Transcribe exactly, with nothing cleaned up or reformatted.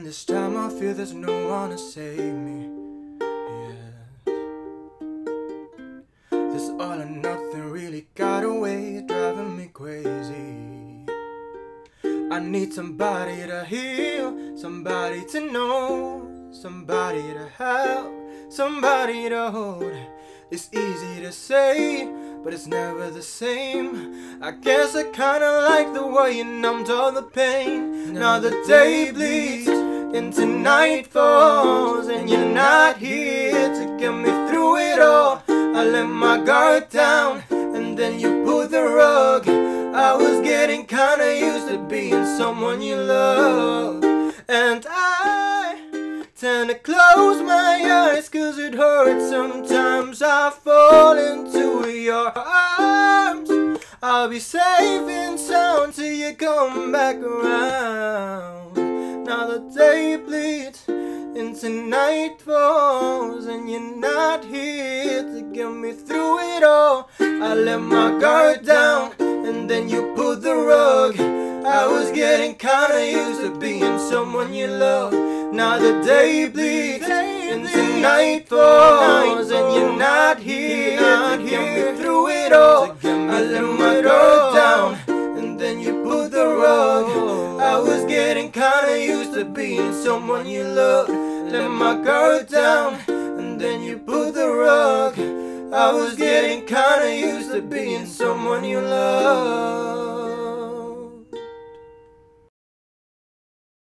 this time I feel there's no one to save me. Yes, this all or nothing really got away, driving me crazy. I need somebody to heal, somebody to know, somebody to help, somebody to hold. It's easy to say, but it's never the same. I guess I kinda like the way you numbed all the pain. Now the day bleeds into night falls, and you're not here to get me through it all. I let my guard down, and then you pulled the rug. I was getting kinda used to being someone you love, and I tend to close my eyes cause it hurts sometimes. I fall into your arms. I'll be safe and sound till you come back around. Now the day bleeds into night falls, and you're not here to get me through it all. I let my guard down, and then you pulled the rug. I was getting kinda used to being someone you love. Now the day bleeds into night falls, and you're not here to get me through it all. I let my guard down, and then you pulled the rug. I was getting kinda used to being someone you love. Let my guard down, and then you pulled the rug. I was getting kinda used to being someone you love.